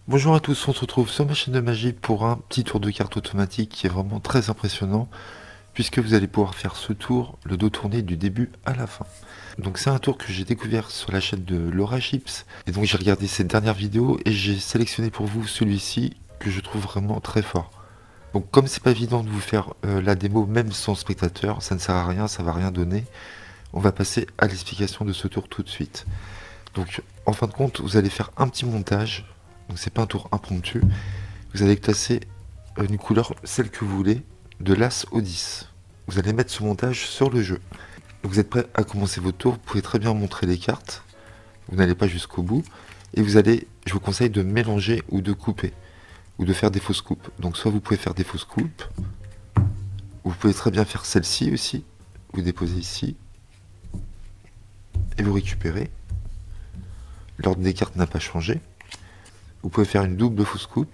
Bonjour à tous, on se retrouve sur ma chaîne de magie pour un petit tour de cartes automatique qui est vraiment très impressionnant puisque vous allez pouvoir faire ce tour, le dos tourné du début à la fin. Donc c'est un tour que j'ai découvert sur la chaîne de Laura Gips et donc j'ai regardé ses dernières vidéos et j'ai sélectionné pour vous celui-ci que je trouve vraiment très fort. Donc comme c'est pas évident de vous faire la démo même sans spectateur, ça ne sert à rien, ça va rien donner, on va passer à l'explication de ce tour tout de suite. Donc en fin de compte, vous allez faire un petit montage. Donc c'est pas un tour impromptu. Vous allez classer une couleur, celle que vous voulez, de l'As au 10. Vous allez mettre ce montage sur le jeu. Donc vous êtes prêt à commencer votre tour. Vous pouvez très bien montrer les cartes. Vous n'allez pas jusqu'au bout. Et vous allez, je vous conseille de mélanger ou de couper. Ou de faire des fausses coupes. Donc soit vous pouvez faire des fausses coupes. Ou vous pouvez très bien faire celle-ci aussi. Vous déposez ici. Et vous récupérez. L'ordre des cartes n'a pas changé. Vous pouvez faire une double fausse coupe.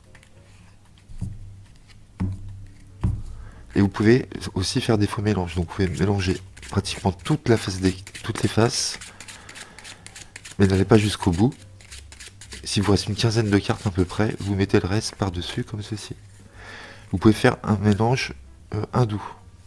Et vous pouvez aussi faire des faux mélanges. Donc vous pouvez mélanger pratiquement toutes les faces. Mais n'allez pas jusqu'au bout. Si vous reste une quinzaine de cartes à peu près, vous mettez le reste par-dessus comme ceci. Vous pouvez faire un mélange hindou.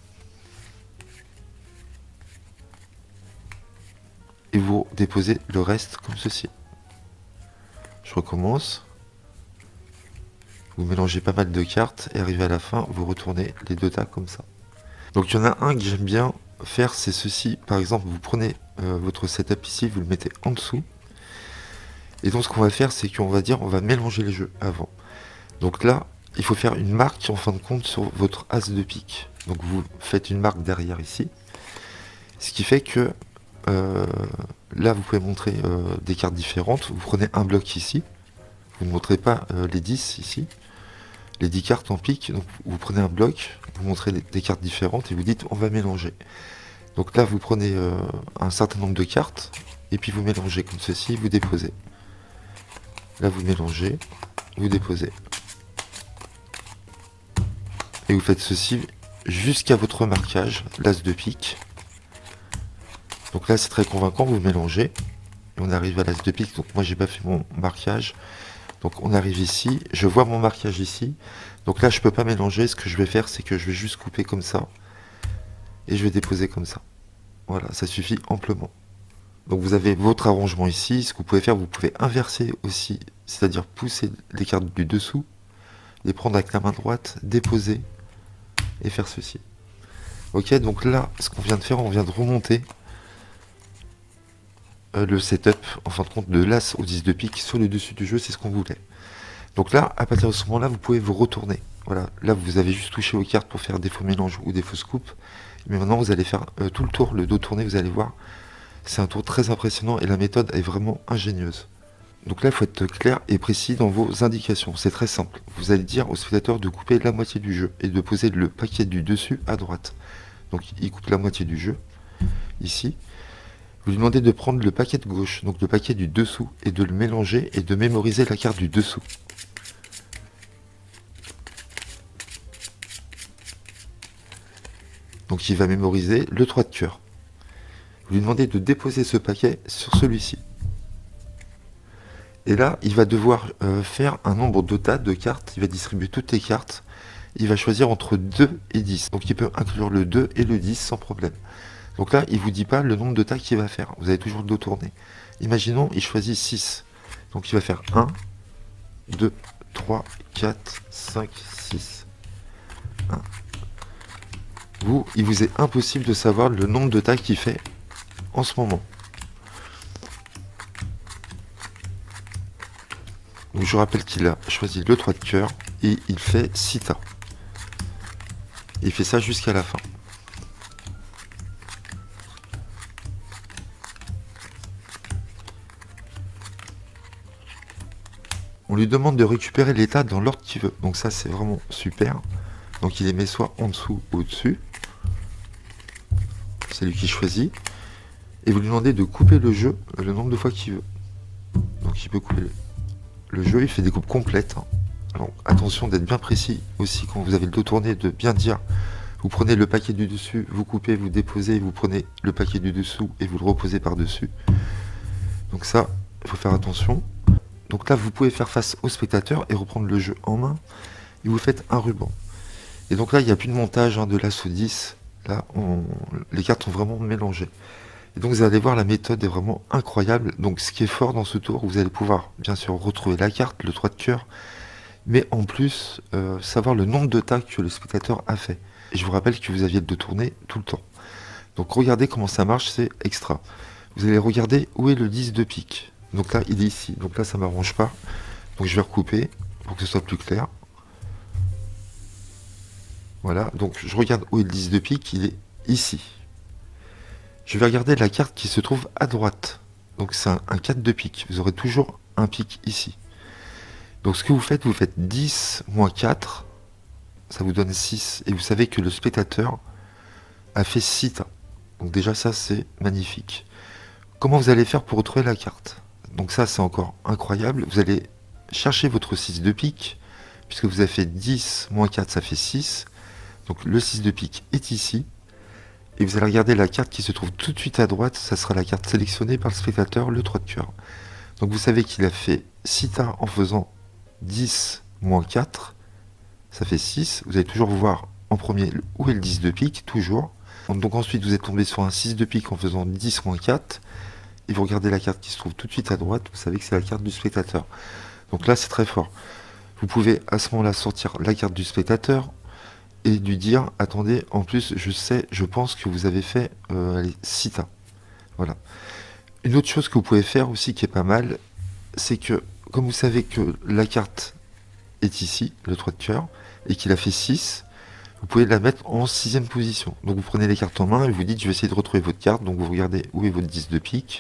Et vous déposez le reste comme ceci. Je recommence. Vous mélangez pas mal de cartes et arrivé à la fin, vous retournez les deux tas comme ça. Donc il y en a un que j'aime bien faire, c'est ceci. Par exemple, vous prenez votre setup ici, vous le mettez en dessous. Et donc ce qu'on va faire, c'est qu'on va dire, on va mélanger les jeux avant. Donc là, il faut faire une marque en fin de compte sur votre as de pique. Donc vous faites une marque derrière ici. Ce qui fait que là, vous pouvez montrer des cartes différentes. Vous prenez un bloc ici. Vous ne montrez pas les 10 ici. Les 10 cartes en pique. Donc vous prenez un bloc, vous montrez des cartes différentes et vous dites on va mélanger. Donc là, vous prenez un certain nombre de cartes et puis vous mélangez comme ceci, vous déposez. Là, vous mélangez, vous déposez. Et vous faites ceci jusqu'à votre marquage, l'as de pique. Donc là, c'est très convaincant, vous mélangez. Et on arrive à l'as de pique. Donc moi, j'ai pas fait mon marquage. Donc on arrive ici, je vois mon marquage ici. Donc là, je peux pas mélanger. Ce que je vais faire, c'est que je vais juste couper comme ça. Et je vais déposer comme ça. Voilà, ça suffit amplement. Donc vous avez votre arrangement ici. Ce que vous pouvez faire, vous pouvez inverser aussi. C'est-à-dire pousser les cartes du dessous, les prendre avec la main droite, déposer et faire ceci. Ok, donc là, ce qu'on vient de faire, on vient de remonter le setup, en fin de compte, de l'as au 10 de pique sur le dessus du jeu, c'est ce qu'on voulait. Donc là, à partir de ce moment-là, vous pouvez vous retourner. Voilà, là, vous avez juste touché aux cartes pour faire des faux mélanges ou des fausses coupes. Mais maintenant, vous allez faire tout le tour, le dos tourné, vous allez voir. C'est un tour très impressionnant et la méthode est vraiment ingénieuse. Donc là, il faut être clair et précis dans vos indications. C'est très simple. Vous allez dire au spectateur de couper la moitié du jeu et de poser le paquet du dessus à droite. Donc il coupe la moitié du jeu, ici. Vous lui demandez de prendre le paquet de gauche, donc le paquet du dessous, et de le mélanger et de mémoriser la carte du dessous. Donc il va mémoriser le 3 de cœur. Vous lui demandez de déposer ce paquet sur celui-ci. Et là, il va devoir faire un nombre total de cartes. Il va distribuer toutes les cartes. Il va choisir entre 2 et 10. Donc il peut inclure le 2 et le 10 sans problème. Donc là, il ne vous dit pas le nombre de tas qu'il va faire. Vous avez toujours le dos tourné. Imaginons, il choisit 6. Donc il va faire 1, 2, 3, 4, 5, 6. 1. Il vous est impossible de savoir le nombre de tas qu'il fait en ce moment. Donc je rappelle qu'il a choisi le 3 de cœur et il fait 6 tas. Il fait ça jusqu'à la fin. On lui demande de récupérer les tas dans l'ordre qu'il veut. Donc ça, c'est vraiment super. Donc il les met soit en dessous ou au-dessus. C'est lui qui choisit. Et vous lui demandez de couper le jeu le nombre de fois qu'il veut. Donc il peut couper le jeu. Il fait des coupes complètes. Alors attention d'être bien précis aussi quand vous avez le dos tourné, de bien dire. Vous prenez le paquet du dessus, vous coupez, vous déposez, vous prenez le paquet du dessous et vous le reposez par-dessus. Donc ça, il faut faire attention. Donc là, vous pouvez faire face au spectateur et reprendre le jeu en main. Et vous faites un ruban. Et donc là, il n'y a plus de montage de l'As au 10. Là, les cartes sont vraiment mélangées. Et donc vous allez voir, la méthode est vraiment incroyable. Donc ce qui est fort dans ce tour, vous allez pouvoir bien sûr retrouver la carte, le 3 de cœur, mais en plus savoir le nombre de tas que le spectateur a fait. Et je vous rappelle que vous aviez le 2 tourné tout le temps. Donc regardez comment ça marche, c'est extra. Vous allez regarder où est le 10 de pique. Donc là, il est ici. Donc là, ça m'arrange pas. Donc je vais recouper pour que ce soit plus clair. Voilà, donc je regarde où est le 10 de pique, il est ici. Je vais regarder la carte qui se trouve à droite. Donc c'est un 4 de pique. Vous aurez toujours un pique ici. Donc ce que vous faites 10 moins 4. Ça vous donne 6. Et vous savez que le spectateur a fait 6 tas. Donc déjà ça c'est magnifique. Comment vous allez faire pour retrouver la carte? Donc ça c'est encore incroyable. Vous allez chercher votre 6 de pique. Puisque vous avez fait 10 moins 4, ça fait 6. Donc le 6 de pique est ici. Et vous allez regarder la carte qui se trouve tout de suite à droite. Ça sera la carte sélectionnée par le spectateur, le 3 de cœur. Donc vous savez qu'il a fait 6 tas en faisant 10 moins 4. Ça fait 6. Vous allez toujours voir en premier où est le 10 de pique, toujours. Donc ensuite vous êtes tombé sur un 6 de pique en faisant 10 moins 4. Et vous regardez la carte qui se trouve tout de suite à droite. Vous savez que c'est la carte du spectateur. Donc là c'est très fort. Vous pouvez à ce moment-là sortir la carte du spectateur et lui dire, attendez, en plus je pense que vous avez fait 6 tas. Voilà. Une autre chose que vous pouvez faire aussi qui est pas mal, c'est que comme vous savez que la carte est ici, le 3 de cœur, et qu'il a fait 6, vous pouvez la mettre en 6ème position. Donc vous prenez les cartes en main et vous dites, je vais essayer de retrouver votre carte. Donc vous regardez où est votre 10 de pique.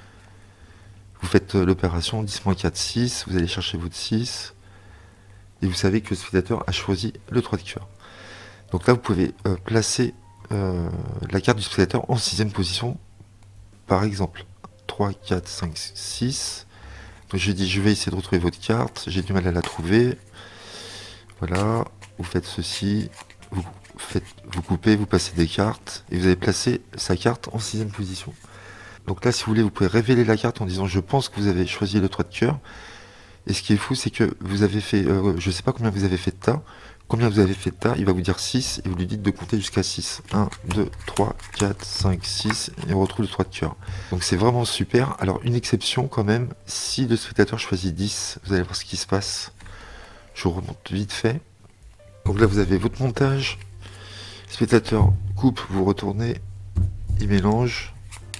Vous faites l'opération 10 moins 4, 6. Vous allez chercher votre 6. Et vous savez que le spectateur a choisi le 3 de cœur. Donc là, vous pouvez placer la carte du spectateur en 6ème position, par exemple. 3, 4, 5, 6. Donc j'ai dit, je vais essayer de retrouver votre carte. J'ai du mal à la trouver. Voilà. Vous faites ceci. Vous coupez, vous passez des cartes. Et vous allez placer sa carte en 6ème position. Donc là, si vous voulez, vous pouvez révéler la carte en disant, je pense que vous avez choisi le 3 de cœur. Et ce qui est fou, c'est que vous avez fait, je sais pas combien vous avez fait de tas. Combien vous avez fait de tas, il va vous dire 6 et vous lui dites de compter jusqu'à 6. 1, 2, 3, 4, 5, 6 et on retrouve le 3 de cœur. Donc c'est vraiment super. Alors une exception quand même, si le spectateur choisit 10, vous allez voir ce qui se passe. Je remonte vite fait. Donc là vous avez votre montage. Le spectateur coupe, vous retournez, il mélange.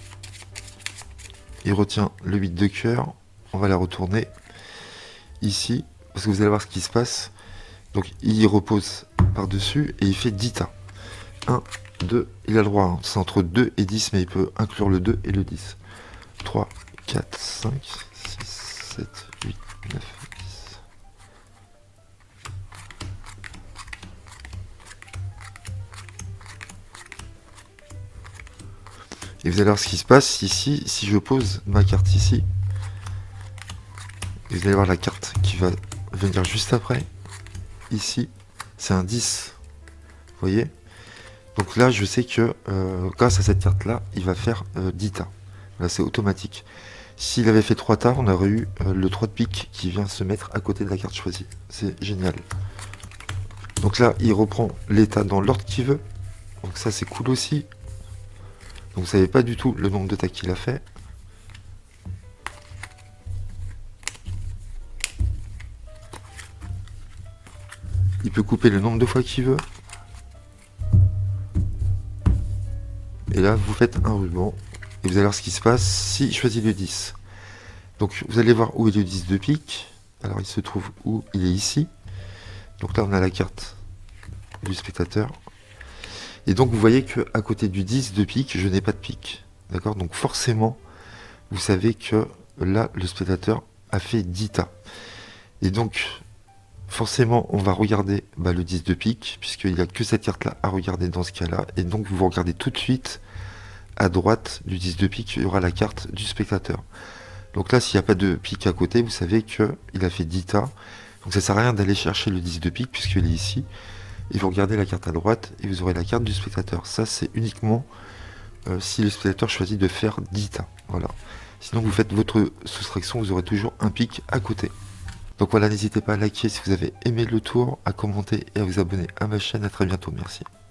Il retient le 8 de cœur. On va la retourner ici, parce que vous allez voir ce qui se passe. Donc il repose par-dessus et il fait 10 tas. 1, 2, il a le droit, c'est entre 2 et 10, mais il peut inclure le 2 et le 10. 3, 4, 5, 6, 7, 8, 9, 10. Et vous allez voir ce qui se passe ici, si je pose ma carte ici. Et vous allez voir la carte qui va venir juste après. Ici, c'est un 10. Vous voyez? Donc là, je sais que grâce à cette carte-là, il va faire 10 tas. Là, c'est automatique. S'il avait fait 3 tas, on aurait eu le 3 de pique qui vient se mettre à côté de la carte choisie. C'est génial. Donc là, il reprend les tas dans l'ordre qu'il veut. Donc ça, c'est cool aussi. Donc vous savez pas du tout le nombre de tas qu'il a fait. Il peut couper le nombre de fois qu'il veut. Et là, vous faites un ruban. Et vous allez voir ce qui se passe si je choisis le 10. Donc, vous allez voir où est le 10 de pique. Alors, il se trouve où? Il est ici. Donc là, on a la carte du spectateur. Et donc, vous voyez qu'à côté du 10 de pique, je n'ai pas de pique. D'accord? Donc, forcément, vous savez que là, le spectateur a fait 10 tas. Et donc, forcément, on va regarder le 10 de pique, puisqu'il n'y a que cette carte-là à regarder dans ce cas-là. Et donc, vous regardez tout de suite, à droite du 10 de pique, il y aura la carte du spectateur. Donc là, s'il n'y a pas de pique à côté, vous savez qu'il a fait 10 tas. Donc ça ne sert à rien d'aller chercher le 10 de pique, puisqu'il est ici. Et vous regardez la carte à droite, et vous aurez la carte du spectateur. Ça, c'est uniquement si le spectateur choisit de faire 10 tas. Voilà. Sinon vous faites votre soustraction, vous aurez toujours un pic à côté. Donc voilà, n'hésitez pas à liker si vous avez aimé le tour, à commenter et à vous abonner à ma chaîne. À très bientôt, merci.